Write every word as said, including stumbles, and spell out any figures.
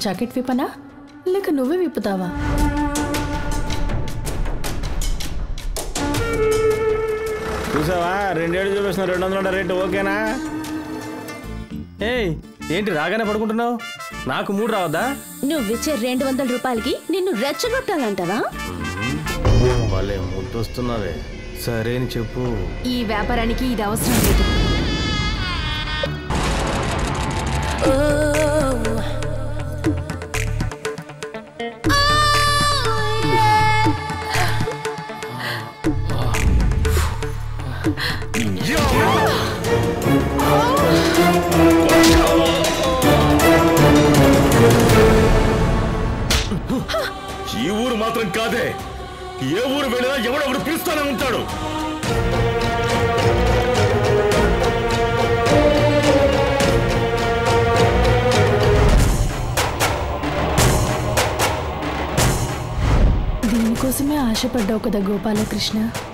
Jacket విప్పనా లేక నువ్వే విప్పుతావా? చూసావా రెండేళ్ళు చూపిస్తున్నా రెండు వందల రేటు ఓకేనా? ఏయ్ ఏంటి రాగానే పడుకుంటున్నావు? నాకు మూడు రావద్దా? నువ్విచ్చే రెండు వందల రూపాయలకి నిన్ను రెచ్చగొట్టాలంటావా? వాళ్ళే ముద్దొస్తున్నావే. సరే అని చెప్పు. ఈ వ్యాపారానికి ఇది అవసరం లేదు. ఈ ఊరు మాత్రం కాదే, ఏ ఊరు వెళ్ళినా ఎవడెవడు పిలుస్తానే ఉంటాడు. దీనికోసమే ఆశపడ్డావు కదా గోపాలకృష్ణ.